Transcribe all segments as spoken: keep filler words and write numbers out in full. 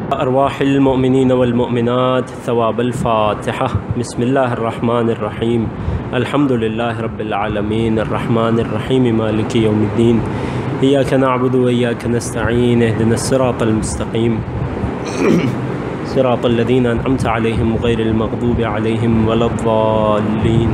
أرواح المؤمنين والمؤمنات ثواب الفاتحة. بسم الله الرحمن الرحيم. الحمد لله رب العالمين الرحمن الرحيم مالك يوم الدين. إياك نعبد وإياك نستعين. اهدنا الصراط المستقيم صراط الذين أنعمت عليهم غير المغضوب عليهم ولا الضالين.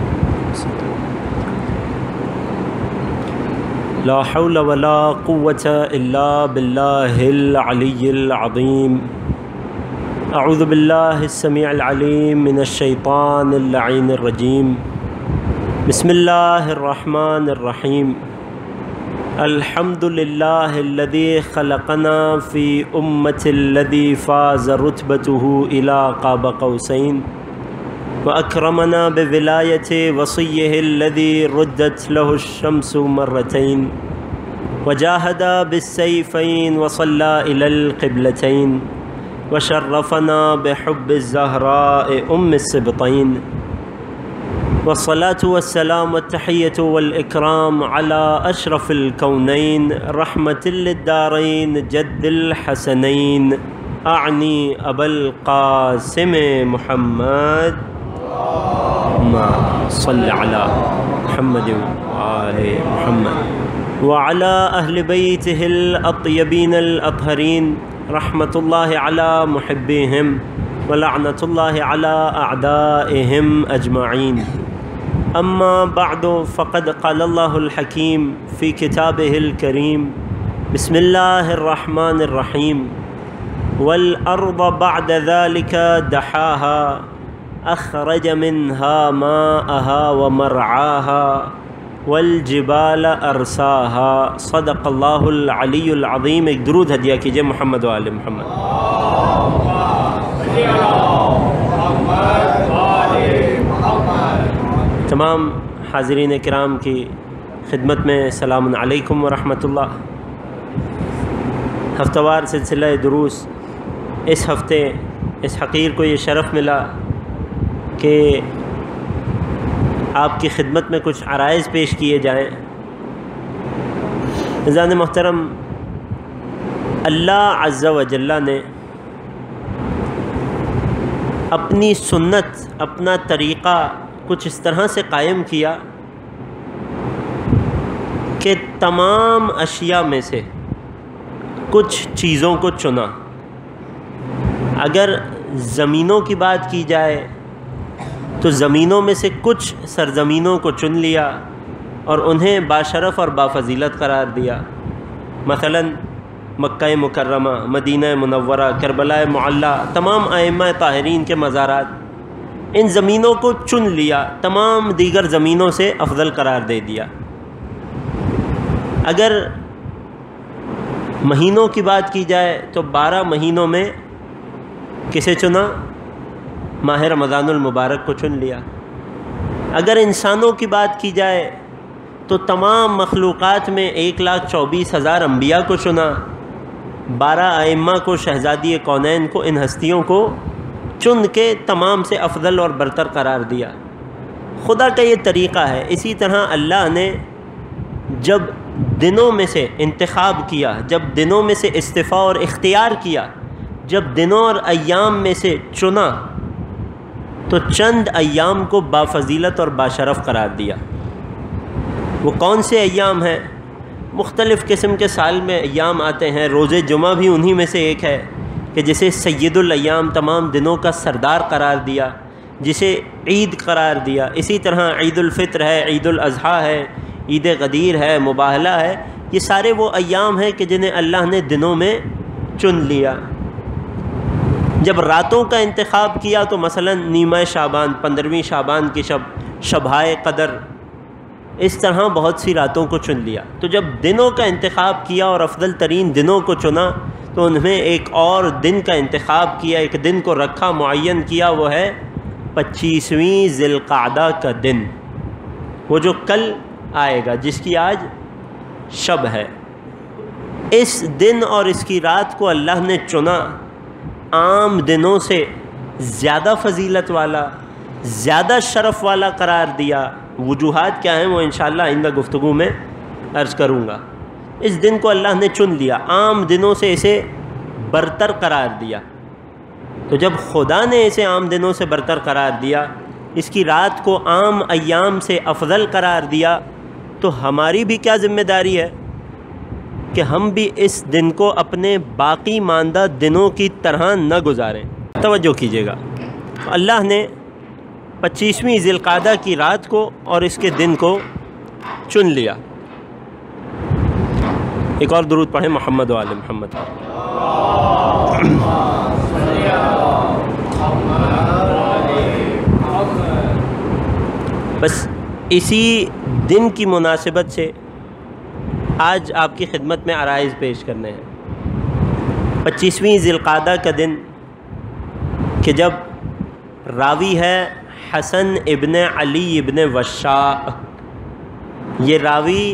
لا حول ولا قوة إلا بالله العلي العظيم. أعوذ بالله السميع العليم من الشيطان اللعين الرجيم. بسم الله الرحمن الرحيم. الحمد لله الذي خلقنا في أمة الذي فاز رتبته إلى قاب قوسين، وأكرمنا بولاية وصيه الذي ردت له الشمس مرتين، وجاهد بالسيفين وصلى إلى القبلتين، وشرفنا بحب الزهراء أم السبطين. والصلاة والسلام والتحية والإكرام على أشرف الكونين رحمة للدارين جد الحسنين، أعني أبا القاسم محمد. اللهم صل على محمد وآل محمد وعلى أهل بيته الأطيبين الأطهرين، رحمة الله على محبيهم ولعنة الله على أعدائهم أجمعين. أما بعد، فقد قال الله الحكيم في كتابه الكريم: بسم الله الرحمن الرحيم. والأرض بعد ذلك دحاها، أخرج منها ماءها ومرعاها، والجبال أرساها. صدق الله العلي العظيم. ایک درود ہدیہ کیجئے محمد و آل محمد. تمام حاضرین کرام کی خدمت میں السلام علیکم ورحمۃ اللہ. ہفتہ وار سلسلہ دروس. اس ہفتے اس حقیر کو یہ شرف ملا کہ آپ کی خدمت میں کچھ عرائض پیش کیے جائیں. عزیزان محترم، اللہ عز و جل نے اپنی سنت، اپنا طریقہ کچھ اس طرح سے قائم کیا کہ تمام اشیاء میں سے کچھ چیزوں کو چنا. اگر زمینوں کی بات کی جائے تو زمینوں میں سے کچھ سرزمینوں کو چن لیا اور انہیں باشرف اور بافضیلت قرار دیا. مثلا مکہ مکرمہ، مدینہ منورہ، کربلا معلیٰ، تمام ائمہ طاہرین کے مزارات، ان زمینوں کو چن لیا، تمام دیگر زمینوں سے افضل قرار دے دیا. اگر مہینوں کی بات کی جائے تو بارہ مہینوں میں کسے چنا؟ ماہ رمضان المبارک کو چن لیا. اگر انسانوں کی بات کی جائے تو تمام مخلوقات میں ایک لاکھ چوبیس ہزار انبیاء کو چنا. بارہ ائمہ کو، شہزادی کونین کو، ان ہستیوں کو چن کے تمام سے افضل اور برتر قرار دیا. خدا کا یہ طریقہ ہے. اسی طرح اللہ نے جب دنوں میں سے انتخاب کیا، جب دنوں میں سے استفاء اور اختیار کیا، جب دنوں اور ایام میں سے چنا تو چند ایام کو بافضیلت اور باشرف قرار دیا. وہ کون سے ایام ہیں؟ مختلف قسم کے سال میں ایام آتے ہیں. روزے جمعہ بھی انہی میں سے ایک ہے کہ جسے سید الایام، تمام دنوں کا سردار قرار دیا، جسے عید قرار دیا. اسی طرح عید الفطر ہے، عید الاضحیٰ ہے، عید غدیر ہے، مباہلہ ہے. یہ سارے وہ ایام ہیں کہ جنہیں اللہ نے دنوں میں چن لیا. جب راتوں کا انتخاب کیا تو مثلا نیمہ شعبان، پندرہویں شعبان کی شب، شبہائے قدر، اس طرح بہت سی راتوں کو چن لیا. تو جب دنوں کا انتخاب کیا اور افضل ترین دنوں کو چنا تو انہیں ایک اور دن کا انتخاب کیا، ایک دن کو رکھا، معین کیا. وہ ہے پچیسویں ذی القعدہ کا دن، وہ جو کل آئے گا، جس کی آج شب ہے. اس دن اور اس کی رات کو اللہ نے چنا، عام دنوں سے زیادہ فضیلت والا، زیادہ شرف والا قرار دیا. وجوہات کیا ہیں وہ انشاءاللہ آئندہ گفتگو میں عرض کروں گا. اس دن کو اللہ نے چن لیا، عام دنوں سے اسے برتر قرار دیا. تو جب خدا نے اسے عام دنوں سے برتر قرار دیا، اس کی رات کو عام ایام سے افضل قرار دیا، تو ہماری بھی کیا ذمہ داری ہے کہ ہم بھی اس دن کو اپنے باقی ماندہ دنوں کی طرح نہ گزاریں۔ توجہ کیجیے گا، اللہ نے پچیسویں ذی القعدہ کی رات کو اور اس کے دن کو چن لیا۔ ایک اور درود پڑھیں محمد و آل محمد۔ بس اسی دن کی مناسبت سے آج آپ کی خدمت میں عرائض پیش کرنے ہیں۔ پچیسویں ذی القعدہ کا دن کہ جب راوی ہے حسن ابن علی ابن وشاء، یہ راوی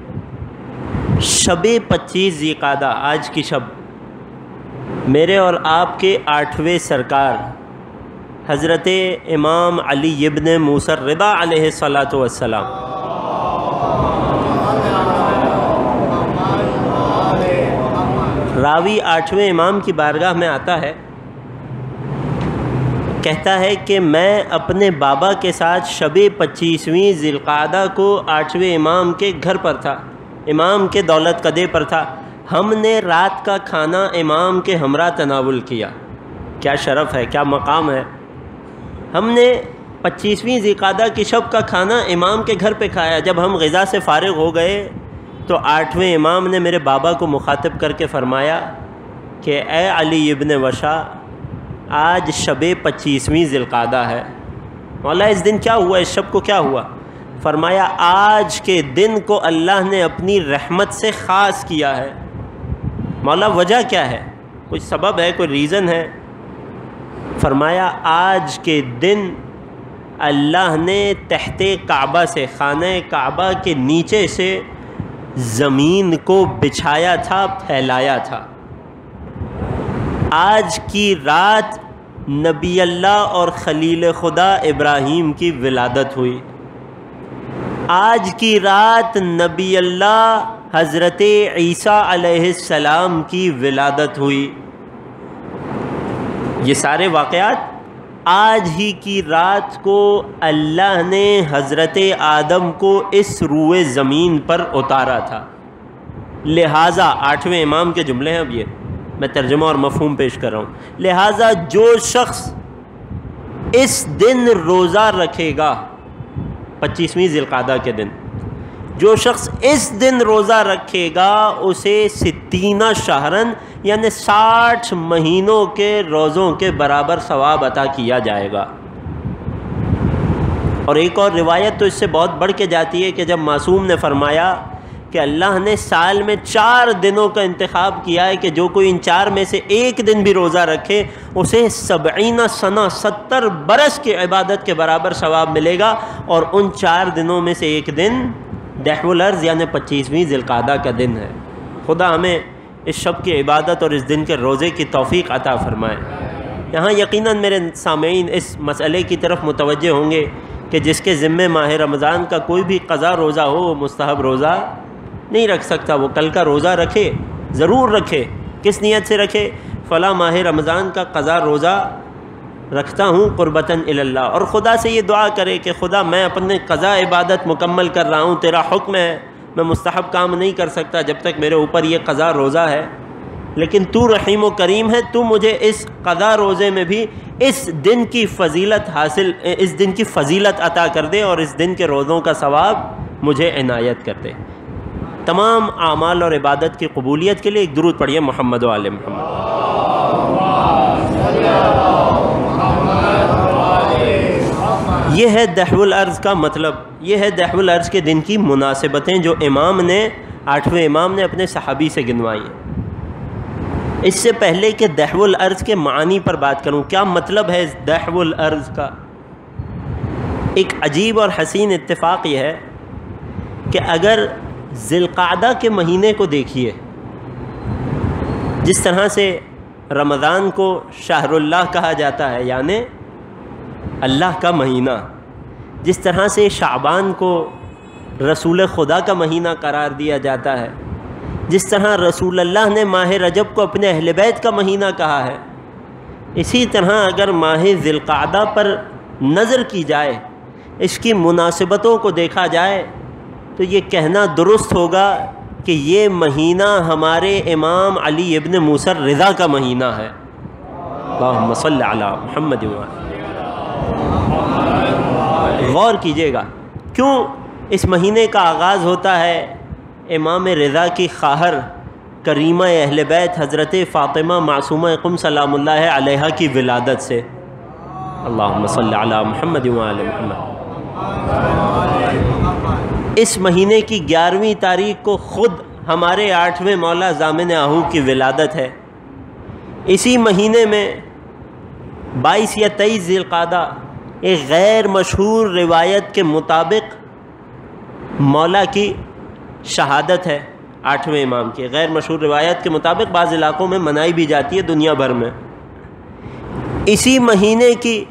شب پچیس ذی القعدہ، آج کی شب، میرے اور آپ کے آٹھویں سرکار حضرت امام علی ابن موسیٰ الرضا علیہ الصلاۃ والسلام راوی آٹھویں امام کی بارگاہ میں آتا ہے، کہتا ہے کہ میں اپنے بابا کے ساتھ شب پچیسویں ذی القعدہ کو آٹھویں امام کے گھر پر تھا، امام کے دولت قدے پر تھا، ہم نے رات کا کھانا امام کے ہمراہ تناول کیا۔ کیا شرف ہے، کیا مقام ہے، ہم نے پچیسویں ذی القعدہ کی شب کا کھانا امام کے گھر پہ کھایا۔ جب ہم غذا سے فارغ ہو گئے تو آٹھویں امام نے میرے بابا کو مخاطب کر کے فرمایا کہ اے علی ابن وشاء، آج شب پچیسویں ذی القعدہ ہے، مولا اس دن کیا ہوا، اس شب کو کیا ہوا؟ فرمایا آج کے دن کو اللہ نے اپنی رحمت سے خاص کیا ہے۔ مولا وجہ کیا ہے، کوئی سبب ہے، کوئی ریزن ہے؟ فرمایا آج کے دن اللہ نے تحت کعبہ سے، خانہ کعبہ کے نیچے سے زمین کو بچھایا تھا، پھیلایا تھا۔ آج کی رات نبی اللہ اور خلیل خدا ابراہیم کی ولادت ہوئی۔ آج کی رات نبی اللہ حضرت عیسیٰ علیہ السلام کی ولادت ہوئی۔ یہ سارے واقعات آج ہی کی رات کو اللہ نے حضرت آدم کو اس روئے زمین پر اتارا تھا۔ لہٰذا آٹھویں امام کے جملے ہیں، اب یہ میں ترجمہ اور مفہوم پیش کر رہا ہوں، لہٰذا جو شخص اس دن روزہ رکھے گا، پچیسویں ذی القعدہ کے دن، جو شخص اس دن روزہ رکھے گا اسے ستینہ شہرن یعنی ساٹھ مہینوں کے روزوں کے برابر ثواب عطا کیا جائے گا۔ اور ایک اور روایت تو اس سے بہت بڑھ کے جاتی ہے کہ جب معصوم نے فرمایا کہ اللہ نے سال میں چار دنوں کا انتخاب کیا ہے کہ جو کوئی ان چار میں سے ایک دن بھی روزہ رکھے اسے سبعین سنہ ستر برس کی عبادت کے برابر ثواب ملے گا، اور ان چار دنوں میں سے ایک دن دحو الارض یعنی پچیسویں ذی القعدہ کا دن ہے۔ خدا ہمیں اس شب کی عبادت اور اس دن کے روزے کی توفیق عطا فرمائے۔ یہاں یقیناً میرے سامعین اس مسئلے کی طرف متوجہ ہوں گے کہ جس کے ذمے ماہ رمضان کا کوئی بھی قضا روزہ ہو وہ مستحب روزہ نہیں رکھ سکتا، وہ کل کا روزہ رکھے، ضرور رکھے۔ کس نیت سے رکھے؟ فلاں ماہ رمضان کا قضا روزہ رکھتا ہوں قربتاً الی اللہ، اور خدا سے یہ دعا کرے کہ خدا میں اپنے قضا عبادت مکمل کر رہا ہوں، تیرا حکم ہے میں مستحب کام نہیں کر سکتا جب تک میرے اوپر یہ قضا روزہ ہے، لیکن تو رحیم و کریم ہے، تو مجھے اس قضا روزے میں بھی اس دن کی فضیلت حاصل اس دن کی فضیلت عطا کر دے اور اس دن کے روزوں کا ثواب مجھے عنایت کر دے۔ تمام اعمال اور عبادت کی قبولیت کے لیے ایک درود پڑھیے محمد و آل محمد۔ یہ ہے دحو الارض کا مطلب، یہ ہے دحو الارض کے دن کی مناسبتیں جو امام نے آٹھویں امام نے اپنے صحابی سے گنوائی ہیں۔ اس سے پہلے کہ دحو الارض کے معنی پر بات کروں، کیا مطلب ہے اس دحو الارض کا، ایک عجیب اور حسین اتفاق یہ ہے کہ اگر ذی القعدہ کے مہینے کو دیکھیے، جس طرح سے رمضان کو شہر اللہ کہا جاتا ہے یعنی اللہ کا مہینہ، جس طرح سے شعبان کو رسول خدا کا مہینہ قرار دیا جاتا ہے، جس طرح رسول اللہ نے ماہ رجب کو اپنے اہل بیت کا مہینہ کہا ہے، اسی طرح اگر ماہ ذی القعدہ پر نظر کی جائے، اس کی مناسبتوں کو دیکھا جائے، تو یہ کہنا درست ہوگا کہ یہ مہینہ ہمارے امام علی ابن موسیٰ رضا کا مہینہ ہے۔ اللہم صلی علی محمد و غور کیجئے گا کیوں اس مہینے کا آغاز ہوتا ہے امام رضا کی خواہر کریمہ اہل بیت حضرت فاطمہ معصومہ قم سلام اللہ علیہا کی ولادت سے۔ اللہم صلی علی محمد و آل محمد۔ اس مہینے کی گیارہویں تاریخ کو خود ہمارے آٹھویں مولا ضامن آہو کی ولادت ہے۔ اسی مہینے میں بائیس یا تیئیس ذی القعدہ ایک غیر مشہور روایت کے مطابق مولا کی شہادت ہے، آٹھویں امام کی غیر مشہور روایت کے مطابق بعض علاقوں میں منائی بھی جاتی ہے دنیا بھر میں۔ اسی مہینے کی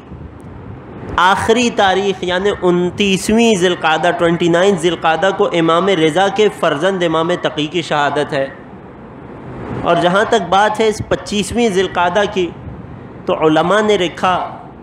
آخری تاریخ یعنی انتیسویں ذی القعدہ ٹوئنٹی نائن ذی القعدہ کو امام رضا کے فرزند امام تقی کی شہادت ہے۔ اور جہاں تک بات ہے اس پچیسویں ذی القعدہ کی، تو علماء نے لکھا،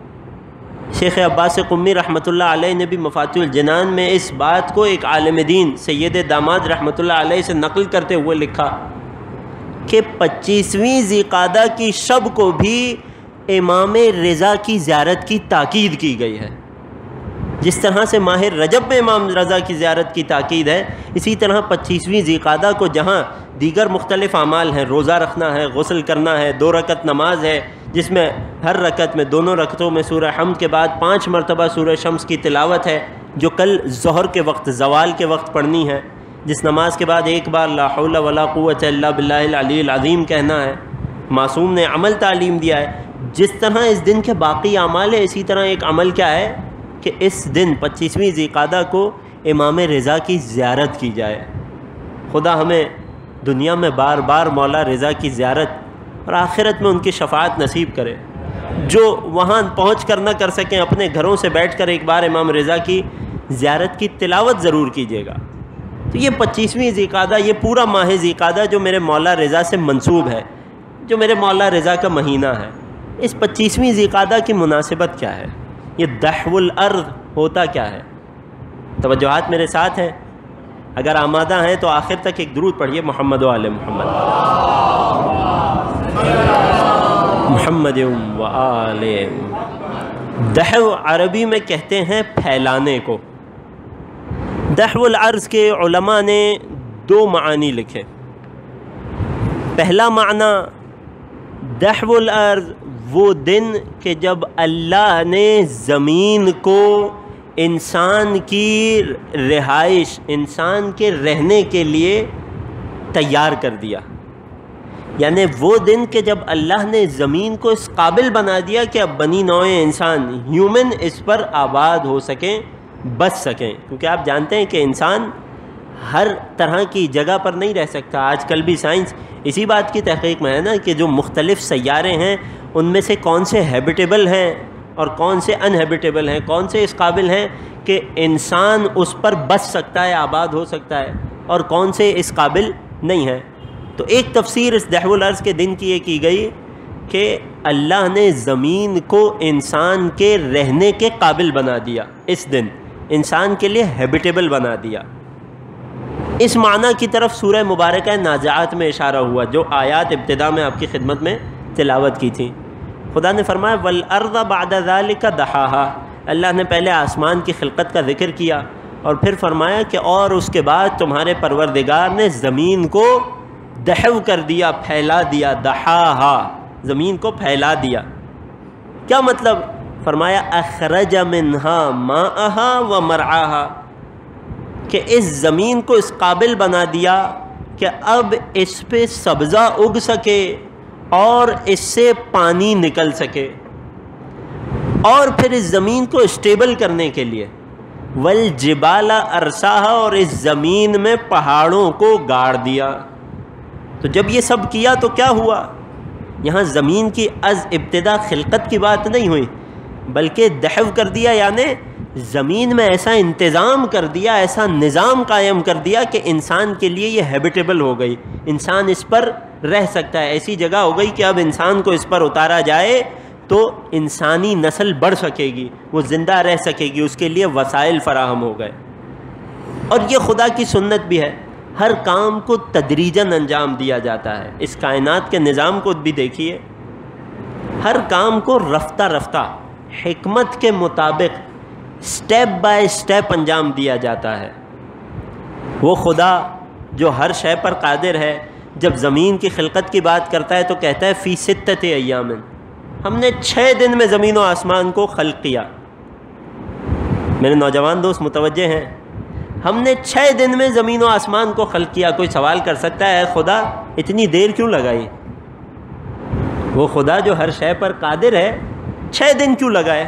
شیخ عباس قمی رحمۃ اللہ علیہ نے بھی مفاتیح الجنان میں اس بات کو ایک عالم دین سید داماد رحمۃ اللہ علیہ سے نقل کرتے ہوئے لکھا کہ پچیسویں ذی القعدہ کی شب کو بھی امام رضا کی زیارت کی تاکید کی گئی ہے۔ جس طرح سے ماہ رجب میں امام رضا کی زیارت کی تاکید ہے، اسی طرح پچیسویں ذی القعدہ کو جہاں دیگر مختلف اعمال ہیں، روزہ رکھنا ہے، غسل کرنا ہے، دو رکعت نماز ہے جس میں ہر رکعت میں دونوں رکعتوں میں سورہ حمد کے بعد پانچ مرتبہ سورہ شمس کی تلاوت ہے، جو کل ظہر کے وقت زوال کے وقت پڑھنی ہے، جس نماز کے بعد ایک بار لا حول ولا قوت الا باللہ العلی العظیم کہنا ہے۔ معصوم نے عمل تعلیم دیا ہے۔ جس طرح اس دن کے باقی اعمال ہیں، اسی طرح ایک عمل کیا ہے کہ اس دن پچیسویں ذی القعدہ کو امام رضا کی زیارت کی جائے۔ خدا ہمیں دنیا میں بار بار مولا رضا کی زیارت اور آخرت میں ان کی شفاعت نصیب کرے۔ جو وہاں پہنچ کر نہ کر سکیں، اپنے گھروں سے بیٹھ کر ایک بار امام رضا کی زیارت کی تلاوت ضرور کیجیے گا۔ تو یہ پچیسویں ذی القعدہ، یہ پورا ماہ ذی القعدہ جو میرے مولا رضا سے منسوب ہے، جو میرے مولا رضا کا مہینہ ہے، اس پچیسویں ذی القعدہ کی مناسبت کیا ہے؟ یہ دحو الارض ہوتا کیا ہے؟ توجہات میرے ساتھ ہیں؟ اگر آمادہ ہیں تو آخر تک ایک درود پڑھیے، محمد و آل محمد، محمد و آل۔ دحو عربی میں کہتے ہیں پھیلانے کو۔ دحو الارض کے علماء نے دو معنی لکھے۔ پہلا معنی دحو الارض وہ دن کہ جب اللہ نے زمین کو انسان کی رہائش، انسان کے رہنے کے لیے تیار کر دیا، یعنی وہ دن کہ جب اللہ نے زمین کو اس قابل بنا دیا کہ اب بنی نوع انسان ہیومن اس پر آباد ہو سکیں، بچ سکیں، کیونکہ آپ جانتے ہیں کہ انسان ہر طرح کی جگہ پر نہیں رہ سکتا۔ آج کل بھی سائنس اسی بات کی تحقیق میں ہے نا کہ جو مختلف سیارے ہیں ان میں سے کون سے ہیبیٹیبل ہیں اور کون سے انہیبیٹیبل ہیں، کون سے اس قابل ہیں کہ انسان اس پر بچ سکتا ہے، آباد ہو سکتا ہے، اور کون سے اس قابل نہیں ہیں۔ تو ایک تفسیر اس دحو الارض کے دن کی یہ کی گئی کہ اللہ نے زمین کو انسان کے رہنے کے قابل بنا دیا، اس دن انسان کے لیے ہیبیٹیبل بنا دیا۔ اس معنی کی طرف سورہ مبارکہ نازعات میں اشارہ ہوا، جو آیات ابتدا میں آپ کی خدمت میں تلاوت کی تھی۔ خدا نے فرمایا والارض بعد ذلک دحاہا، اللہ نے پہلے آسمان کی خلقت کا ذکر کیا اور پھر فرمایا کہ اور اس کے بعد تمہارے پروردگار نے زمین کو دحو کر دیا، پھیلا دیا، دحاہا، زمین کو پھیلا دیا۔ کیا مطلب؟ فرمایا اخرج منہا ماءہا و مرعاہا، کہ اس زمین کو اس قابل بنا دیا کہ اب اس پہ سبزہ اگ سکے اور اس سے پانی نکل سکے، اور پھر اس زمین کو اسٹیبل کرنے کے لیے والجبال ارساہا، اور اس زمین میں پہاڑوں کو گاڑ دیا۔ تو جب یہ سب کیا تو کیا ہوا؟ یہاں زمین کی از ابتدا خلقت کی بات نہیں ہوئی، بلکہ دحو کر دیا، یعنی زمین میں ایسا انتظام کر دیا، ایسا نظام قائم کر دیا کہ انسان کے لیے یہ ہیبیٹیبل ہو گئی، انسان اس پر رہ سکتا ہے، ایسی جگہ ہو گئی کہ اب انسان کو اس پر اتارا جائے تو انسانی نسل بڑھ سکے گی، وہ زندہ رہ سکے گی، اس کے لیے وسائل فراہم ہو گئے۔ اور یہ خدا کی سنت بھی ہے، ہر کام کو تدریجاً انجام دیا جاتا ہے۔ اس کائنات کے نظام کو بھی دیکھیے، ہر کام کو رفتہ رفتہ حکمت کے مطابق سٹیپ بائی سٹیپ انجام دیا جاتا ہے۔ وہ خدا جو ہر شے پر قادر ہے، جب زمین کی خلقت کی بات کرتا ہے تو کہتا ہے فی ستۃ ایام، ہم نے چھ دن میں زمین و آسمان کو خلق کیا۔ میرے نوجوان دوست متوجہ ہیں، ہم نے چھ دن میں زمین و آسمان کو خلق کیا۔ کوئی سوال کر سکتا ہے خدا اتنی دیر کیوں لگائی؟ وہ خدا جو ہر شے پر قادر ہے، چھ دن کیوں لگائے؟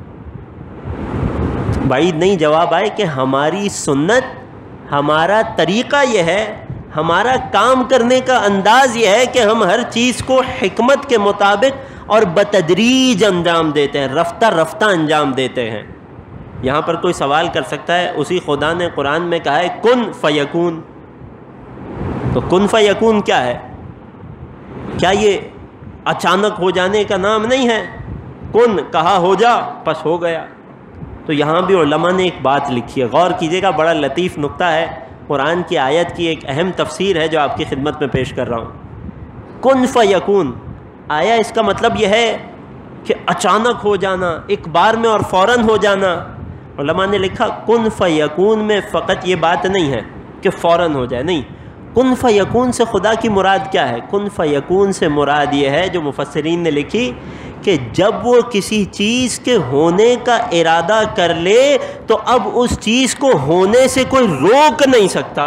بعید نہیں جواب آئے کہ ہماری سنت، ہمارا طریقہ یہ ہے، ہمارا کام کرنے کا انداز یہ ہے کہ ہم ہر چیز کو حکمت کے مطابق اور بتدریج انجام دیتے ہیں، رفتہ رفتہ انجام دیتے ہیں۔ یہاں پر کوئی سوال کر سکتا ہے، اسی خدا نے قرآن میں کہا ہے کن فیکون، تو کن فیکون کیا ہے؟ کیا یہ اچانک ہو جانے کا نام نہیں ہے؟ کن کہا ہو جا، پس ہو گیا۔ تو یہاں بھی علماء نے ایک بات لکھی ہے، غور کیجیے گا، بڑا لطیف نقطہ ہے، قرآن کی آیت کی ایک اہم تفسیر ہے جو آپ کی خدمت میں پیش کر رہا ہوں۔ کن فیکون، آیا اس کا مطلب یہ ہے کہ اچانک ہو جانا، ایک بار میں اور فوراً ہو جانا؟ علماء نے لکھا کن فیکون میں فقط یہ بات نہیں ہے کہ فوراً ہو جائے، نہیں، کن فیکون سے خدا کی مراد کیا ہے؟ کن فیکون سے مراد یہ ہے جو مفسرین نے لکھی کہ جب وہ کسی چیز کے ہونے کا ارادہ کر لے تو اب اس چیز کو ہونے سے کوئی روک نہیں سکتا،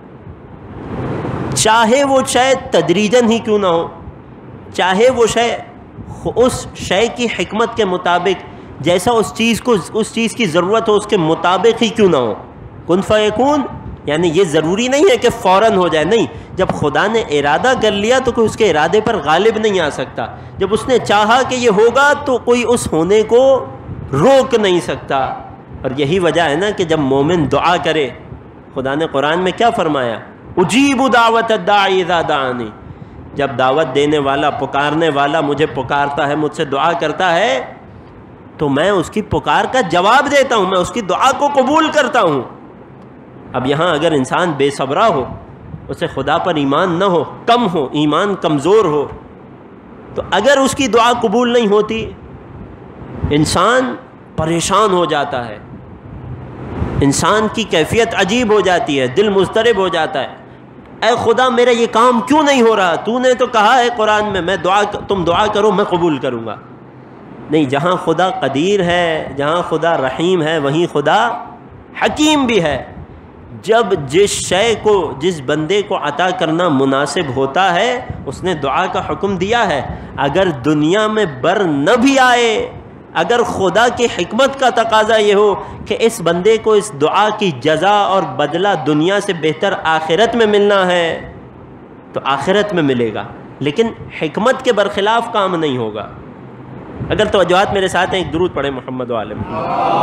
چاہے وہ شے تدریجاً ہی کیوں نہ ہو، چاہے وہ شے اس شے کی حکمت کے مطابق جیسا اس چیز کو اس چیز کی ضرورت ہو اس کے مطابق ہی کیوں نہ ہو۔ کن فیکون یعنی یہ ضروری نہیں ہے کہ فوراً ہو جائے، نہیں، جب خدا نے ارادہ کر لیا تو کوئی اس کے ارادے پر غالب نہیں آ سکتا، جب اس نے چاہا کہ یہ ہوگا تو کوئی اس ہونے کو روک نہیں سکتا۔ اور یہی وجہ ہے نا کہ جب مومن دعا کرے، خدا نے قرآن میں کیا فرمایا؟ اجیب دعوت الداعی اذا دعانی، جب دعوت دینے والا، پکارنے والا مجھے پکارتا ہے، مجھ سے دعا کرتا ہے تو میں اس کی پکار کا جواب دیتا ہوں، میں اس کی دعا کو قبول کرتا ہوں۔ اب یہاں اگر انسان بے صبرا ہو، اسے خدا پر ایمان نہ ہو، کم ہو، ایمان کمزور ہو، تو اگر اس کی دعا قبول نہیں ہوتی، انسان پریشان ہو جاتا ہے، انسان کی کیفیت عجیب ہو جاتی ہے، دل مضطرب ہو جاتا ہے، اے خدا میرا یہ کام کیوں نہیں ہو رہا؟ تو نے تو کہا ہے قرآن میں میں دعا تم دعا کرو میں قبول کروں گا۔ نہیں، جہاں خدا قدیر ہے، جہاں خدا رحیم ہے، وہیں خدا حکیم بھی ہے۔ جب جس شے کو، جس بندے کو عطا کرنا مناسب ہوتا ہے، اس نے دعا کا حکم دیا ہے۔ اگر دنیا میں بر نہ بھی آئے، اگر خدا کی حکمت کا تقاضا یہ ہو کہ اس بندے کو اس دعا کی جزا اور بدلہ دنیا سے بہتر آخرت میں ملنا ہے تو آخرت میں ملے گا، لیکن حکمت کے برخلاف کام نہیں ہوگا۔ اگر توجہات میرے ساتھ ہیں، ایک درود پڑھیں محمد و آل محمد۔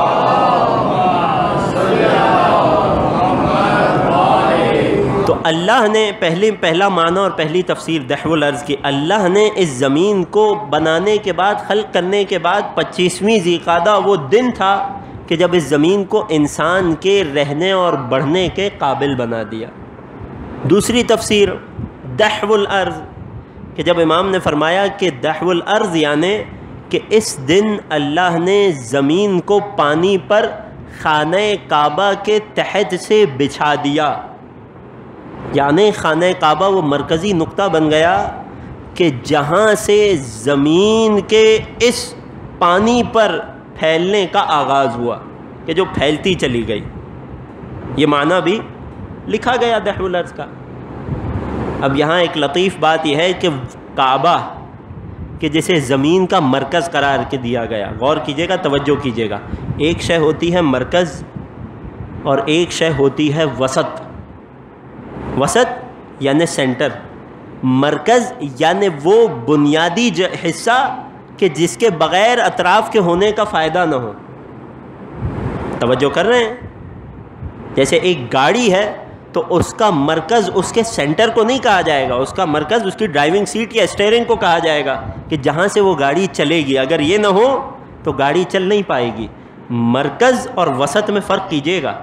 تو اللہ نے پہلی پہلا معنی اور پہلی تفسیر دحو الارض کی، اللہ نے اس زمین کو بنانے کے بعد، خلق کرنے کے بعد پچیسویں ذی القعدہ وہ دن تھا کہ جب اس زمین کو انسان کے رہنے اور بڑھنے کے قابل بنا دیا۔ دوسری تفسیر دحو الارض کہ جب امام نے فرمایا کہ دحو الارض یعنی کہ اس دن اللہ نے زمین کو پانی پر خانہ کعبہ کے تحت سے بچھا دیا، یعنی خانہ کعبہ وہ مرکزی نقطہ بن گیا کہ جہاں سے زمین کے اس پانی پر پھیلنے کا آغاز ہوا، کہ جو پھیلتی چلی گئی۔ یہ معنی بھی لکھا گیا دحو الارض کا۔ اب یہاں ایک لطیف بات یہ ہے کہ کعبہ کہ جسے زمین کا مرکز قرار کے دیا گیا، غور کیجیے گا، توجہ کیجیے گا، ایک شے ہوتی ہے مرکز اور ایک شے ہوتی ہے وسط۔ وسط یعنی سینٹر، مرکز یعنی وہ بنیادی حصہ کہ جس کے بغیر اطراف کے ہونے کا فائدہ نہ ہو۔ توجہ کر رہے ہیں؟ جیسے ایک گاڑی ہے تو اس کا مرکز اس کے سینٹر کو نہیں کہا جائے گا، اس کا مرکز اس کی ڈرائیونگ سیٹ یا اسٹیئرنگ کو کہا جائے گا کہ جہاں سے وہ گاڑی چلے گی۔ اگر یہ نہ ہو تو گاڑی چل نہیں پائے گی۔ مرکز اور وسط میں فرق کیجیے گا۔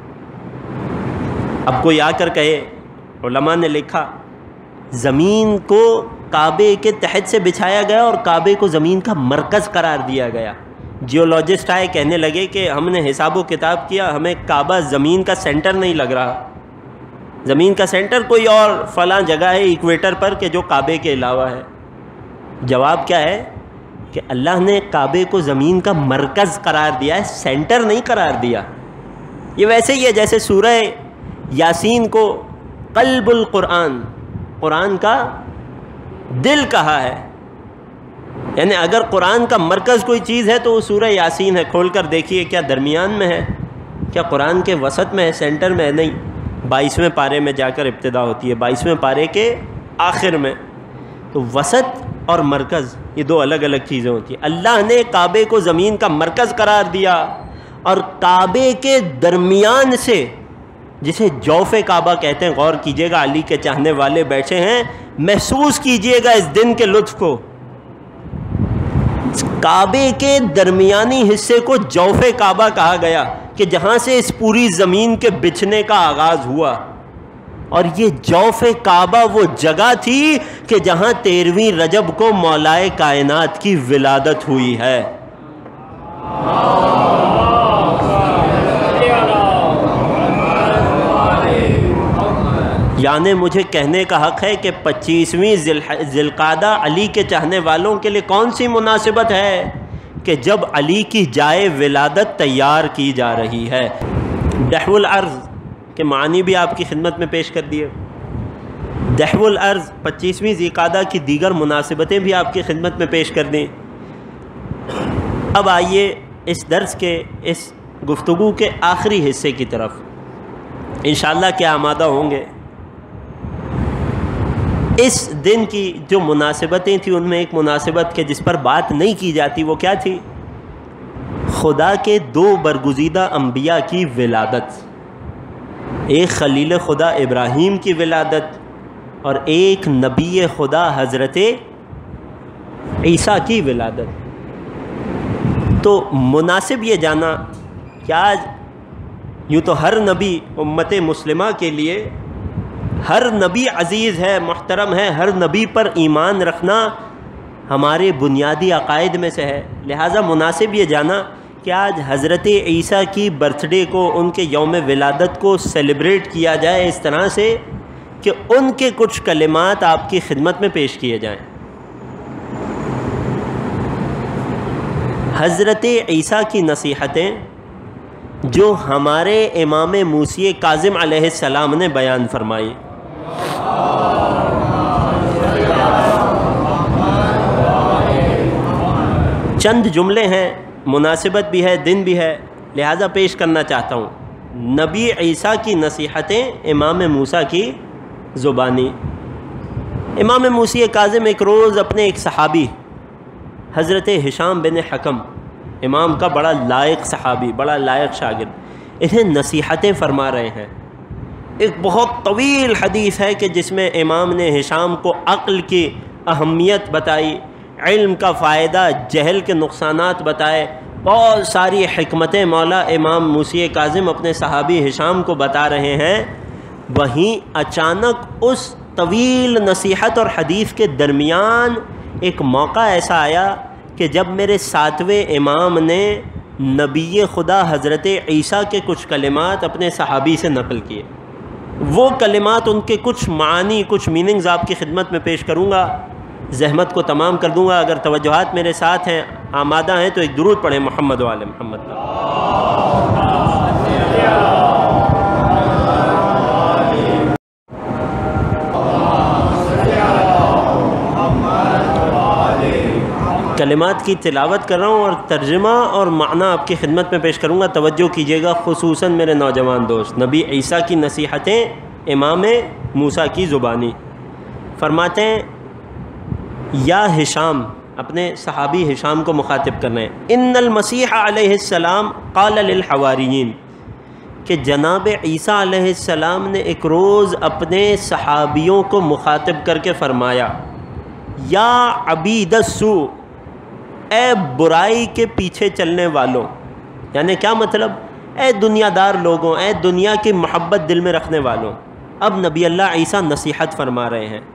اب کوئی آ کر کہے، علماء نے لکھا زمین کو کعبے کے تحت سے بچھایا گیا اور کعبے کو زمین کا مرکز قرار دیا گیا۔ جیولوجسٹ آئے، کہنے لگے کہ ہم نے حساب و کتاب کیا، ہمیں کعبہ زمین کا سینٹر نہیں لگ رہا، زمین کا سینٹر کوئی اور فلاں جگہ ہے ایکویٹر پر کہ جو کعبے کے علاوہ ہے۔ جواب کیا ہے کہ اللہ نے کعبے کو زمین کا مرکز قرار دیا ہے، سینٹر نہیں قرار دیا۔ یہ ویسے ہی ہے جیسے سورہ یاسین کو قلب القرآن، قرآن کا دل کہا ہے، یعنی اگر قرآن کا مرکز کوئی چیز ہے تو وہ سورہ یاسین ہے۔ کھول کر دیکھیے کیا درمیان میں ہے، کیا قرآن کے وسط میں ہے، سینٹر میں ہے؟ نہیں، بائیسویں پارے میں جا کر ابتدا ہوتی ہے، بائیسویں پارے کے آخر میں۔ تو وسط اور مرکز یہ دو الگ الگ چیزیں ہوتی ہیں۔ اللہ نے کعبے کو زمین کا مرکز قرار دیا اور کعبے کے درمیان سے، جسے جوف کعبہ کہتے ہیں، غور کیجئے گا، علی کے چاہنے والے بیٹھے ہیں، محسوس کیجئے گا اس دن کے لطف کو۔ کعبے کے درمیانی حصے کو جوف کعبہ کہا گیا کہ جہاں سے اس پوری زمین کے بچھنے کا آغاز ہوا، اور یہ جوف کعبہ وہ جگہ تھی کہ جہاں تیرہویں رجب کو مولائے کائنات کی ولادت ہوئی ہے۔ یعنی مجھے کہنے کا حق ہے کہ پچیسویں ذی القعدہ علی کے چاہنے والوں کے لیے کون سی مناسبت ہے کہ جب علی کی جائے ولادت تیار کی جا رہی ہے۔ دحو الارض کے معنی بھی آپ کی خدمت میں پیش کر دیے، دحو الارض پچیسویں ذی القعدہ کی دیگر مناسبتیں بھی آپ کی خدمت میں پیش کر دیں۔ اب آئیے اس درس کے، اس گفتگو کے آخری حصے کی طرف انشاءاللہ کیا آمادہ ہوں گے۔ اس دن کی جو مناسبتیں تھیں ان میں ایک مناسبت کہ جس پر بات نہیں کی جاتی وہ کیا تھی؟ خدا کے دو برگزیدہ انبیاء کی ولادت، ایک خلیل خدا ابراہیم کی ولادت اور ایک نبی خدا حضرت عیسیٰ کی ولادت۔ تو مناسب یہ جانا کہ آج یوں تو ہر نبی امت مسلمہ کے لیے، ہر نبی عزیز ہے، محترم ہے، ہر نبی پر ایمان رکھنا ہمارے بنیادی عقائد میں سے ہے، لہٰذا مناسب یہ جانا کہ آج حضرت عیسیٰ کی برتھ ڈے کو، ان کے یوم ولادت کو سیلیبریٹ کیا جائے اس طرح سے کہ ان کے کچھ کلمات آپ کی خدمت میں پیش کیے جائیں۔ حضرت عیسیٰ کی نصیحتیں جو ہمارے امام موسی کاظم علیہ السلام نے بیان فرمائی، چند جملے ہیں، مناسبت بھی ہے، دن بھی ہے، لہذا پیش کرنا چاہتا ہوں۔ نبی عیسیٰ کی نصیحتیں امام موسیٰ کی زبانی۔ امام موسی کاظم ایک روز اپنے ایک صحابی حضرت ہشام بن حکم، امام کا بڑا لائق صحابی، بڑا لائق شاگرد، انہیں نصیحتیں فرما رہے ہیں۔ ایک بہت طویل حدیث ہے کہ جس میں امام نے ہشام کو عقل کی اہمیت بتائی، علم کا فائدہ، جہل کے نقصانات بتائے، بہت ساری حکمتیں مولا امام موسی کاظم اپنے صحابی ہشام کو بتا رہے ہیں۔ وہیں اچانک اس طویل نصیحت اور حدیث کے درمیان ایک موقع ایسا آیا کہ جب میرے ساتویں امام نے نبی خدا حضرت عیسیٰ کے کچھ کلمات اپنے صحابی سے نقل کیے، وہ کلمات، ان کے کچھ معانی، کچھ میننگز آپ کی خدمت میں پیش کروں گا، زحمت کو تمام کر دوں گا۔ اگر توجہات میرے ساتھ ہیں، آمادہ ہیں، تو ایک درود پڑھیں محمد و آل محمد۔ کلمات کی تلاوت کر رہا ہوں اور ترجمہ اور معنی آپ کی خدمت میں پیش کروں گا، توجہ کیجیے گا، خصوصاً میرے نوجوان دوست۔ نبی عیسیٰ کی نصیحتیں امام موسیٰ کی زبانی۔ فرماتے ہیں، یا ہشام، اپنے صحابی ہشام کو مخاطب کر رہے ہیں، ان المسیح علیہ السلام قال للحواریین، کہ جناب عیسیٰ علیہ السلام نے ایک روز اپنے صحابیوں کو مخاطب کر کے فرمایا، یا عبید السوء، اے برائی کے پیچھے چلنے والوں. یعنی کیا مطلب؟ اے دنیا دار لوگوں، اے دنیا کی محبت دل میں رکھنے والوں. اب نبی اللہ عیسیٰ نصیحت فرما رہے ہیں،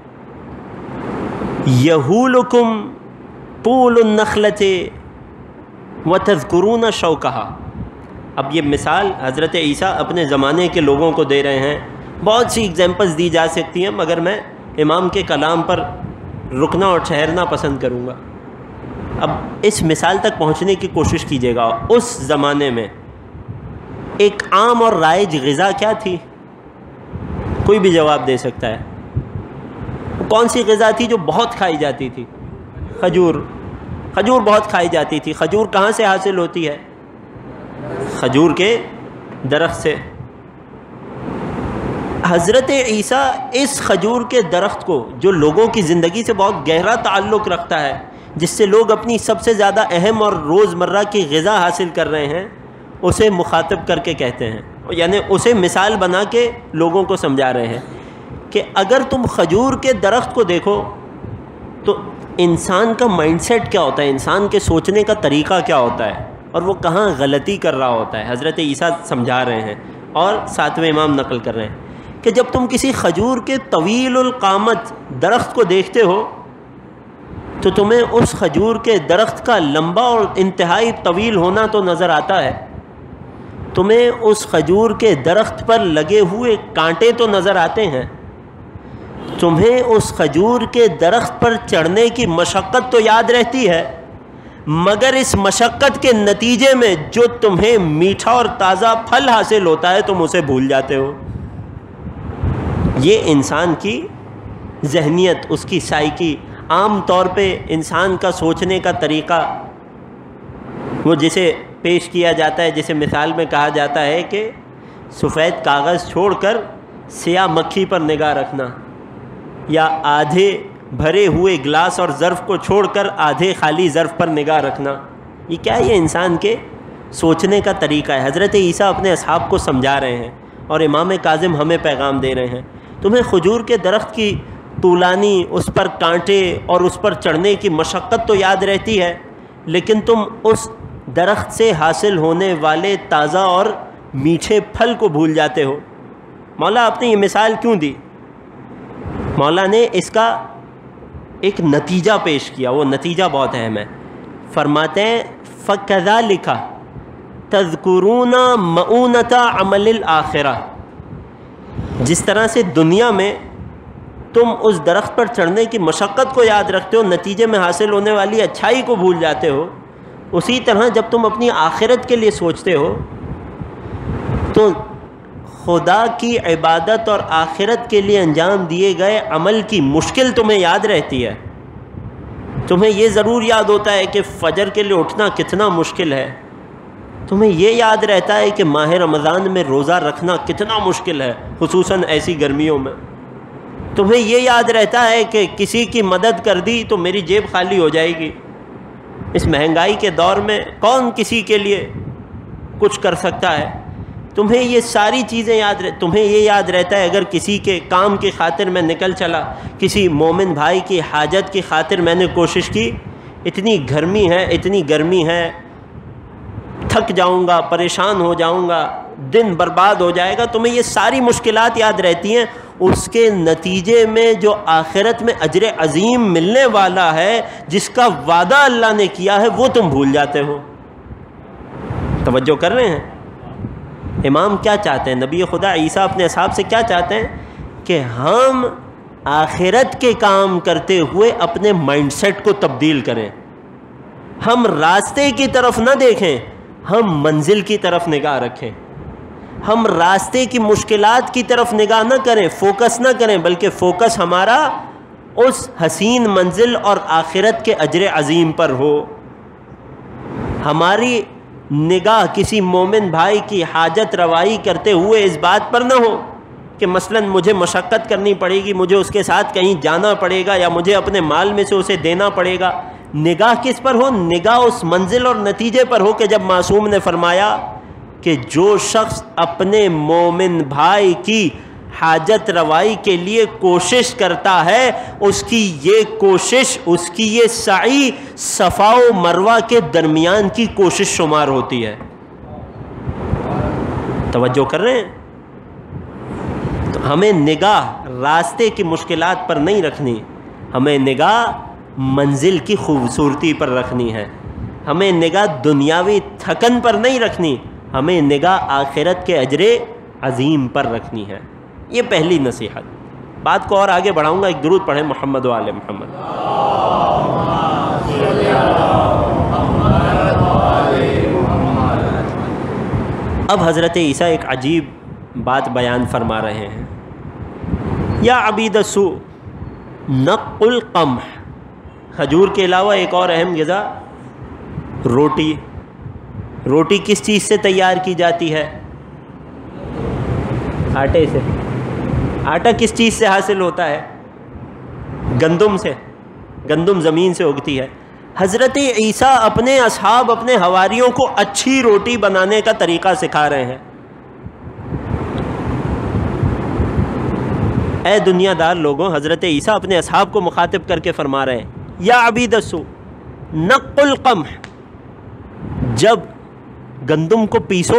یہولکم طول النخلۃ وتذکرون شوکہا. اب یہ مثال حضرت عیسیٰ اپنے زمانے کے لوگوں کو دے رہے ہیں. بہت سی ایگزامپلز دی جا سکتی ہیں، مگر میں امام کے کلام پر رکنا اور ٹھہرنا پسند کروں گا. اب اس مثال تک پہنچنے کی کوشش کیجیے گا. اس زمانے میں ایک عام اور رائج غذا کیا تھی؟ کوئی بھی جواب دے سکتا ہے. کون سی غذا تھی جو بہت کھائی جاتی تھی؟ کھجور. کھجور بہت کھائی جاتی تھی. کھجور کہاں سے حاصل ہوتی ہے؟ کھجور کے درخت سے. حضرت عیسیٰ اس کھجور کے درخت کو، جو لوگوں کی زندگی سے بہت گہرا تعلق رکھتا ہے، جس سے لوگ اپنی سب سے زیادہ اہم اور روزمرہ کی غذا حاصل کر رہے ہیں، اسے مخاطب کر کے کہتے ہیں، یعنی اسے مثال بنا کے لوگوں کو سمجھا رہے ہیں کہ اگر تم کھجور کے درخت کو دیکھو تو انسان کا مائنڈ سیٹ کیا ہوتا ہے، انسان کے سوچنے کا طریقہ کیا ہوتا ہے، اور وہ کہاں غلطی کر رہا ہوتا ہے. حضرت عیسیٰ سمجھا رہے ہیں اور ساتویں امام نقل کر رہے ہیں کہ جب تم کسی کھجور کے طویل القامت درخت کو دیکھتے ہو تو تمہیں اس کھجور کے درخت کا لمبا اور انتہائی طویل ہونا تو نظر آتا ہے، تمہیں اس کھجور کے درخت پر لگے ہوئے کانٹے تو نظر آتے ہیں، تمہیں اس کھجور کے درخت پر چڑھنے کی مشقت تو یاد رہتی ہے، مگر اس مشقت کے نتیجے میں جو تمہیں میٹھا اور تازہ پھل حاصل ہوتا ہے تم اسے بھول جاتے ہو. یہ انسان کی ذہنیت، اس کی سائیکی، عام طور پہ انسان کا سوچنے کا طریقہ، وہ جسے پیش کیا جاتا ہے، جسے مثال میں کہا جاتا ہے کہ سفید کاغذ چھوڑ کر سیاہ مکھی پر نگاہ رکھنا، یا آدھے بھرے ہوئے گلاس اور ظرف کو چھوڑ کر آدھے خالی ظرف پر نگاہ رکھنا. یہ کیا ہے؟ یہ انسان کے سوچنے کا طریقہ ہے. حضرت عیسیٰ اپنے اصحاب کو سمجھا رہے ہیں اور امام کاظم ہمیں پیغام دے رہے ہیں. تمہیں کھجور کے درخت کی طولانی، اس پر کانٹے اور اس پر چڑھنے کی مشقت تو یاد رہتی ہے، لیکن تم اس درخت سے حاصل ہونے والے تازہ اور میٹھے پھل کو بھول جاتے ہو. مولا آپ نے یہ مثال کیوں دی؟ مولا نے اس کا ایک نتیجہ پیش کیا، وہ نتیجہ بہت اہم ہے. فرماتے ہیں فَكَذَلِكَ تَذْكُرُونَ مَعُونَةَ عَمَلِ الْآخِرَةِ. جس طرح سے دنیا میں تم اس درخت پر چڑھنے کی مشقت کو یاد رکھتے ہو، نتیجے میں حاصل ہونے والی اچھائی کو بھول جاتے ہو، اسی طرح جب تم اپنی آخرت کے لیے سوچتے ہو تو خدا کی عبادت اور آخرت کے لیے انجام دیے گئے عمل کی مشکل تمہیں یاد رہتی ہے. تمہیں یہ ضرور یاد ہوتا ہے کہ فجر کے لیے اٹھنا کتنا مشکل ہے، تمہیں یہ یاد رہتا ہے کہ ماہ رمضان میں روزہ رکھنا کتنا مشکل ہے، خصوصاً ایسی گرمیوں میں. تمہیں یہ یاد رہتا ہے کہ کسی کی مدد کر دی تو میری جیب خالی ہو جائے گی. اس مہنگائی کے دور میں کون کسی کے لیے کچھ کر سکتا ہے؟ تمہیں یہ ساری چیزیں یاد رہ تمہیں یہ یاد رہتا ہے اگر کسی کے کام کی خاطر میں نکل چلا، کسی مومن بھائی کی حاجت کی خاطر میں نے کوشش کی، اتنی گرمی ہے اتنی گرمی ہے تھک جاؤں گا، پریشان ہو جاؤں گا، دن برباد ہو جائے گا، تمہیں یہ ساری مشکلات یاد رہتی ہیں. اس کے نتیجے میں جو آخرت میں اجر عظیم ملنے والا ہے، جس کا وعدہ اللہ نے کیا ہے، وہ تم بھول جاتے ہو. توجہ کر رہے ہیں؟ امام کیا چاہتے ہیں؟ نبی خدا عیسیٰ اپنے اصحاب سے کیا چاہتے ہیں؟ کہ ہم آخرت کے کام کرتے ہوئے اپنے مائنڈ سیٹ کو تبدیل کریں. ہم راستے کی طرف نہ دیکھیں، ہم منزل کی طرف نگاہ رکھیں. ہم راستے کی مشکلات کی طرف نگاہ نہ کریں، فوکس نہ کریں، بلکہ فوکس ہمارا اس حسین منزل اور آخرت کے اجر عظیم پر ہو. ہماری نگاہ کسی مومن بھائی کی حاجت روائی کرتے ہوئے اس بات پر نہ ہو کہ مثلاً مجھے مشقت کرنی پڑے گی، مجھے اس کے ساتھ کہیں جانا پڑے گا، یا مجھے اپنے مال میں سے اسے دینا پڑے گا. نگاہ کس پر ہو؟ نگاہ اس منزل اور نتیجے پر ہو کہ جب معصوم نے فرمایا کہ جو شخص اپنے مومن بھائی کی حاجت روائی کے لیے کوشش کرتا ہے، اس کی یہ کوشش، اس کی یہ سعی صفا و مروہ کے درمیان کی کوشش شمار ہوتی ہے۔ توجہ کر رہے ہیں؟ تو ہمیں نگاہ راستے کی مشکلات پر نہیں رکھنی، ہمیں نگاہ منزل کی خوبصورتی پر رکھنی ہے، ہمیں نگاہ دنیاوی تھکن پر نہیں رکھنی، ہمیں نگاہ آخرت کے اجر عظیم پر رکھنی ہے۔ یہ پہلی نصیحت۔ بات کو اور آگے بڑھاؤں گا، ایک درود پڑھیں محمد و آل محمد۔ اب حضرت عیسیٰ ایک عجیب بات بیان فرما رہے ہیں۔ یا عبید السوء نق القمح، کھجور کے علاوہ ایک اور اہم غذا روٹی۔ روٹی کس چیز سے تیار کی جاتی ہے؟ آٹے سے۔ آٹا کس چیز سے حاصل ہوتا ہے؟ گندم سے۔ گندم زمین سے اگتی ہے۔ حضرت عیسیٰ اپنے اصحاب، اپنے حواریوں کو اچھی روٹی بنانے کا طریقہ سکھا رہے ہیں۔ اے دنیا دار لوگوں، حضرت عیسیٰ اپنے اصحاب کو مخاطب کر کے فرما رہے ہیں، یا عبید السوء نق القمح، جب گندم کو پیسو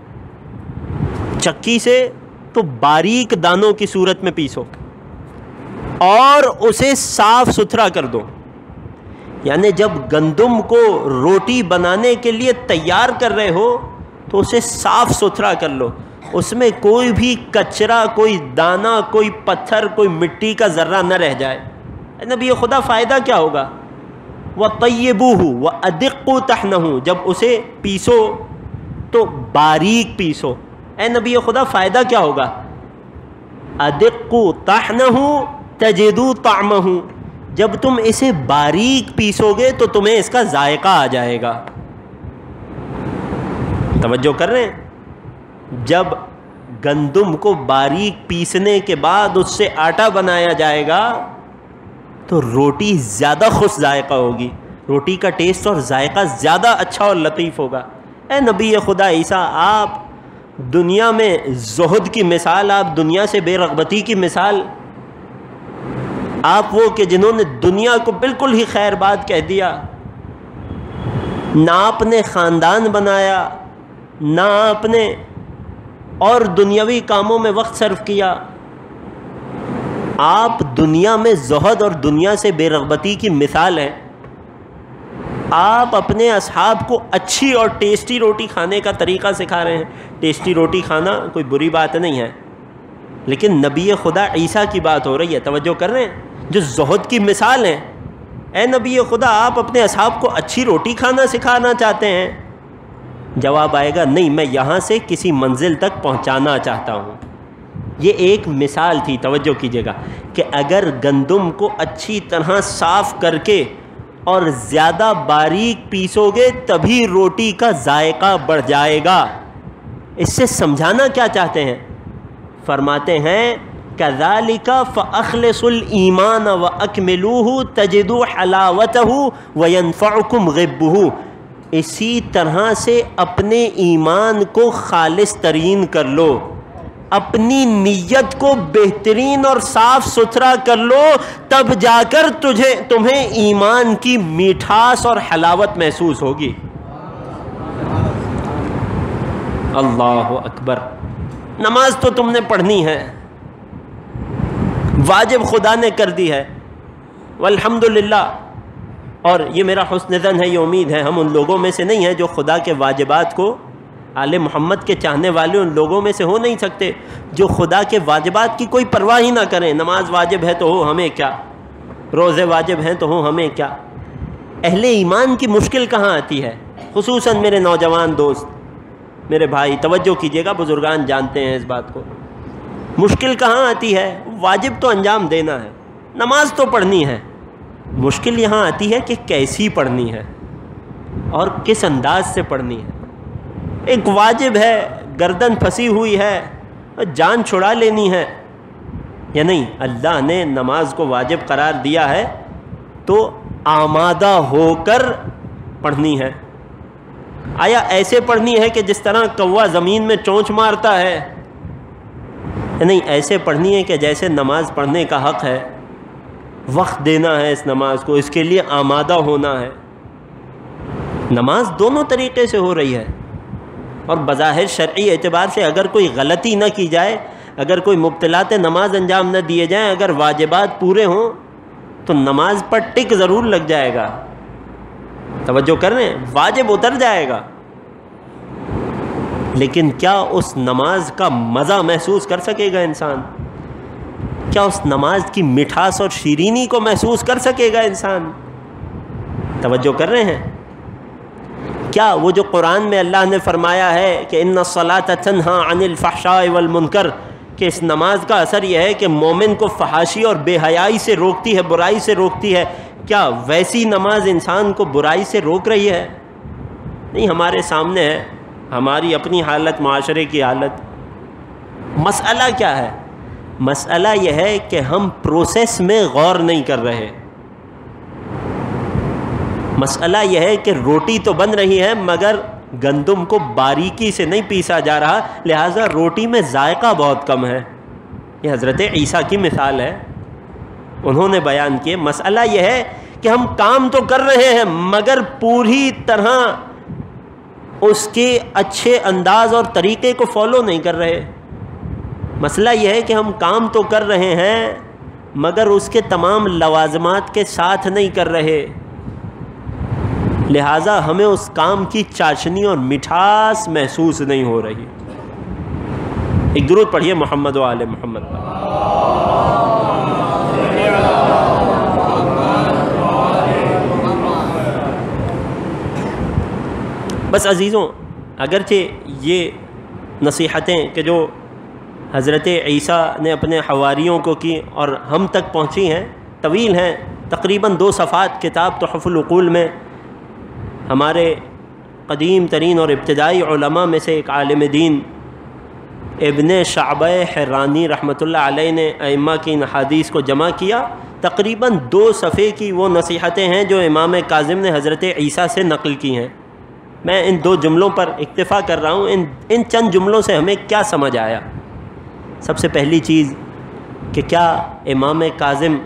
چکی سے تو باریک دانوں کی صورت میں پیسو اور اسے صاف ستھرا کر دو۔ یعنی جب گندم کو روٹی بنانے کے لیے تیار کر رہے ہو تو اسے صاف ستھرا کر لو، اس میں کوئی بھی کچرا، کوئی دانہ، کوئی پتھر، کوئی مٹی کا ذرہ نہ رہ جائے۔ اے نبی خدا، فائدہ کیا ہوگا؟ وَطَيِّبُوهُ وَأَدِقُّوا طَحْنَهُ، جب اسے پیسو تو باریک پیسو۔ اے نبی خدا، فائدہ کیا ہوگا؟ أَدِقُّوا طَحْنَهُ تَجِدُوا طَعْمَهُ، جب تم اسے باریک پیسو گے تو تمہیں اس کا ذائقہ آ جائے گا۔ توجہ کر رہے ہیں؟ جب گندم کو باریک پیسنے کے بعد اس سے آٹا بنایا جائے گا تو روٹی زیادہ خوش ذائقہ ہوگی، روٹی کا ٹیسٹ اور ذائقہ زیادہ اچھا اور لطیف ہوگا۔ اے نبی خدا عیسیٰ، آپ دنیا میں زہد کی مثال، آپ دنیا سے بے رغبتی کی مثال، آپ وہ کہ جنہوں نے دنیا کو بالکل ہی خیر بات کہہ دیا، نہ آپ نے خاندان بنایا، نہ آپ نے اور دنیاوی کاموں میں وقت صرف کیا، آپ دنیا میں زہد اور دنیا سے بے رغبتی کی مثال ہیں۔ آپ اپنے اصحاب کو اچھی اور ٹیسٹی روٹی کھانے کا طریقہ سکھا رہے ہیں۔ ٹیسٹی روٹی کھانا کوئی بری بات نہیں ہے، لیکن نبی خدا عیسیٰ کی بات ہو رہی ہے، توجہ کر رہے ہیں، جو زہد کی مثال ہیں۔ اے نبی خدا، آپ اپنے اصحاب کو اچھی روٹی کھانا سکھانا چاہتے ہیں؟ جواب آئے گا، نہیں، میں یہاں سے کسی منزل تک پہنچانا چاہتا ہوں۔ یہ ایک مثال تھی، توجہ کیجیے گا، کہ اگر گندم کو اچھی طرح صاف کر کے اور زیادہ باریک پیسو گے تبھی روٹی کا ذائقہ بڑھ جائے گا۔ اس سے سمجھانا کیا چاہتے ہیں؟ فرماتے ہیں كَذَلِكَ فَأَخْلِصُوا الْإِيمَانَ وَأَكْمِلُوهُ تَجِدُوا حَلَاوَتَهُ وَيَنْفَعُكُمْ غِبُّهُ، اسی طرح سے اپنے ایمان کو خالص ترین کر لو، اپنی نیت کو بہترین اور صاف ستھرا کر لو، تب جا کر تجھے تمہیں ایمان کی میٹھاس اور حلاوت محسوس ہوگی۔ اللہ اکبر۔ نماز تو تم نے پڑھنی ہے، واجب خدا نے کر دی ہے، والحمدللہ، اور یہ میرا حسن ظن ہے، یہ امید ہے ہم ان لوگوں میں سے نہیں ہیں جو خدا کے واجبات کو، آل محمد کے چاہنے والے ان لوگوں میں سے ہو نہیں سکتے جو خدا کے واجبات کی کوئی پرواہ ہی نہ کریں۔ نماز واجب ہے تو ہو ہمیں کیا، روزے واجب ہیں تو ہو ہمیں کیا۔ اہل ایمان کی مشکل کہاں آتی ہے؟ خصوصاً میرے نوجوان دوست، میرے بھائی، توجہ کیجیے گا، بزرگان جانتے ہیں اس بات کو۔ مشکل کہاں آتی ہے؟ واجب تو انجام دینا ہے، نماز تو پڑھنی ہے، مشکل یہاں آتی ہے کہ کیسی پڑھنی ہے اور کس انداز سے پڑھنی ہے۔ ایک واجب ہے، گردن پھنسی ہوئی ہے، جان چھڑا لینی ہے یا نہیں؟ اللہ نے نماز کو واجب قرار دیا ہے تو آمادہ ہو کر پڑھنی ہے، آیا ایسے پڑھنی ہے کہ جس طرح کوا زمین میں چونچ مارتا ہے؟ نہیں، ایسے پڑھنی ہے کہ جیسے نماز پڑھنے کا حق ہے، وقت دینا ہے اس نماز کو، اس کے لیے آمادہ ہونا ہے۔ نماز دونوں طریقے سے ہو رہی ہے، اور بظاہر شرعی اعتبار سے اگر کوئی غلطی نہ کی جائے، اگر کوئی مبطلات نماز انجام نہ دیے جائیں، اگر واجبات پورے ہوں تو نماز پر ٹک ضرور لگ جائے گا۔ توجہ کر رہے ہیں؟ واجب اتر جائے گا، لیکن کیا اس نماز کا مزہ محسوس کر سکے گا انسان؟ کیا اس نماز کی مٹھاس اور شیرینی کو محسوس کر سکے گا انسان؟ توجہ کر رہے ہیں؟ کیا وہ جو قرآن میں اللہ نے فرمایا ہے کہ ان الصلاۃ تنہی عن الفحشاء والمنکر، کہ اس نماز کا اثر یہ ہے کہ مومن کو فحاشی اور بے حیائی سے روکتی ہے، برائی سے روکتی ہے، کیا ویسی نماز انسان کو برائی سے روک رہی ہے؟ نہیں، ہمارے سامنے ہے ہماری اپنی حالت، معاشرے کی حالت۔ مسئلہ کیا ہے؟ مسئلہ یہ ہے کہ ہم پروسیس میں غور نہیں کر رہے۔ مسئلہ یہ ہے کہ روٹی تو بن رہی ہے مگر گندم کو باریکی سے نہیں پیسا جا رہا، لہٰذا روٹی میں ذائقہ بہت کم ہے۔ یہ حضرت عیسیٰ کی مثال ہے، انہوں نے بیان کیے۔ مسئلہ یہ ہے کہ ہم کام تو کر رہے ہیں مگر پوری طرح اس کے اچھے انداز اور طریقے کو فالو نہیں کر رہے۔ مسئلہ یہ ہے کہ ہم کام تو کر رہے ہیں مگر اس کے تمام لوازمات کے ساتھ نہیں کر رہے، لہٰذا ہمیں اس کام کی چاشنی اور مٹھاس محسوس نہیں ہو رہی۔ ایک درود پڑھیے محمد و آل محمد پر۔ بس عزیزوں، اگرچہ یہ نصیحتیں کہ جو حضرت عیسیٰ نے اپنے حواریوں کو کی اور ہم تک پہنچی ہیں، طویل ہیں، تقریباً دو صفحات کتاب تحف العقول میں ہمارے قدیم ترین اور ابتدائی علماء میں سے ایک عالم دین ابن شعبہ حرانی رحمۃ اللہ علیہ نے ائمہ کی ان حدیث کو جمع کیا۔ تقریباً دو صفحے کی وہ نصیحتیں ہیں جو امام کاظم نے حضرت عیسیٰ سے نقل کی ہیں۔ میں ان دو جملوں پر اکتفا کر رہا ہوں۔ ان ان چند جملوں سے ہمیں کیا سمجھ آیا؟ سب سے پہلی چیز کہ کیا امام کاظم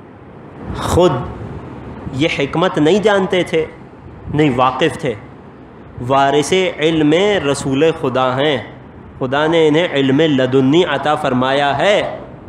خود یہ حکمت نہیں جانتے تھے؟ نہیں، واقف تھے۔ وارث علم رسول خدا ہیں، خدا نے انہیں علم لدنی عطا فرمایا ہے،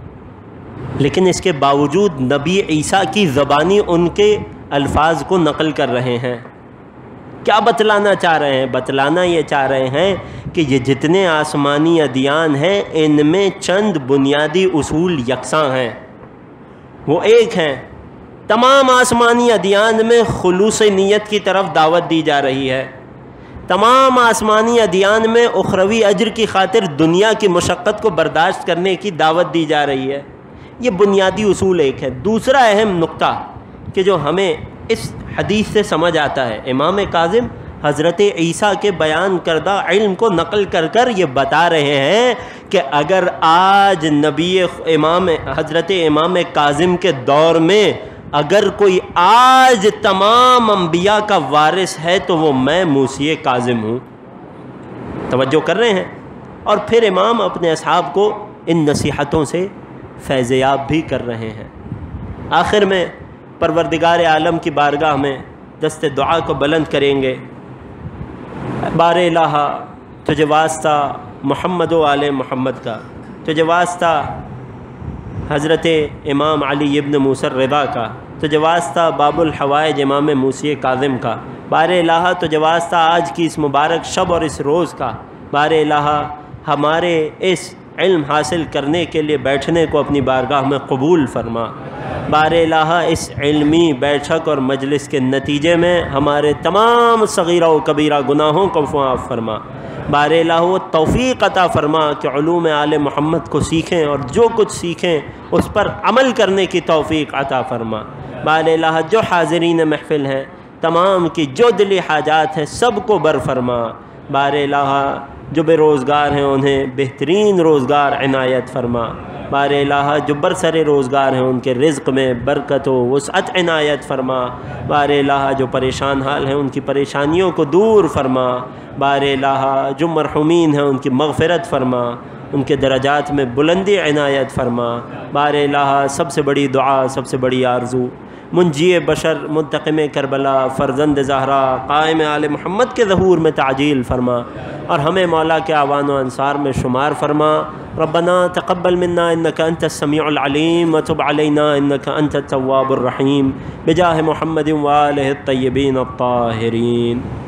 لیکن اس کے باوجود نبی عیسیٰ کی زبانی ان کے الفاظ کو نقل کر رہے ہیں۔ کیا بتلانا چاہ رہے ہیں؟ بتلانا یہ چاہ رہے ہیں کہ یہ جتنے آسمانی ادیان ہیں ان میں چند بنیادی اصول یکساں ہیں، وہ ایک ہیں۔ تمام آسمانی ادیان میں خلوص نیت کی طرف دعوت دی جا رہی ہے، تمام آسمانی ادیان میں اخروی اجر کی خاطر دنیا کی مشقت کو برداشت کرنے کی دعوت دی جا رہی ہے۔ یہ بنیادی اصول ایک ہے۔ دوسرا اہم نقطہ کہ جو ہمیں اس حدیث سے سمجھ آتا ہے، امام کاظم حضرت عیسیٰ کے بیان کردہ علم کو نقل کر کر یہ بتا رہے ہیں کہ اگر آج نبی امام حضرت امام کاظم کے دور میں اگر کوئی آج تمام انبیاء کا وارث ہے تو وہ میں موسی کاظم ہوں۔ توجہ کر رہے ہیں؟ اور پھر امام اپنے اصحاب کو ان نصیحتوں سے فیض یاب بھی کر رہے ہیں۔ آخر میں پروردگار عالم کی بارگاہ میں دست دعا کو بلند کریں گے۔ بار الہ تجھے واسطہ محمد و آل محمد کا، تجھے واسطہ حضرت امام علی ابن موسیٰ الرضا کا، تجھے واسطہ باب الحوائج امام موسی کاظم کا، بار الہ تجھے واسطہ آج کی اس مبارک شب اور اس روز کا۔ بار الہ ہمارے اس علم حاصل کرنے کے لیے بیٹھنے کو اپنی بارگاہ میں قبول فرما۔ بار الہ اس علمی بیٹھک اور مجلس کے نتیجے میں ہمارے تمام صغیرہ و کبیرہ گناہوں کو معاف فرما۔ بار الہ وہ توفیق عطا فرما کہ علوم آل محمد کو سیکھیں اور جو کچھ سیکھیں اس پر عمل کرنے کی توفیق عطا فرما۔ بار الہ جو حاضرین محفل ہیں تمام کی جو دلی حاجات ہیں سب کو بر فرما۔ بار الہ جو بے روزگار ہیں انہیں بہترین روزگار عنایت فرما۔ بار الہ جو برسر روزگار ہیں ان کے رزق میں برکت و وسعت عنایت فرما، بار الہ جو پریشان حال ہیں ان کی پریشانیوں کو دور فرما، بار الہ جو مرحومین ہیں ان کی مغفرت فرما، ان کے درجات میں بلندی عنایت فرما، بار الہ سب سے بڑی دعا، سب سے بڑی آرزو، منجی بشر منتقم کربلا فرزند زہرا قائم آل محمد کے ظہور میں تعجیل فرما، اور ہمیں مولا کے اعوان و انصار میں شمار فرما۔ ربنا تقبل منا انک انت السمیع العلیم وتب علینا انک انت التواب الرحیم بجاہ محمد و آلہ الطیبین الطاہرین۔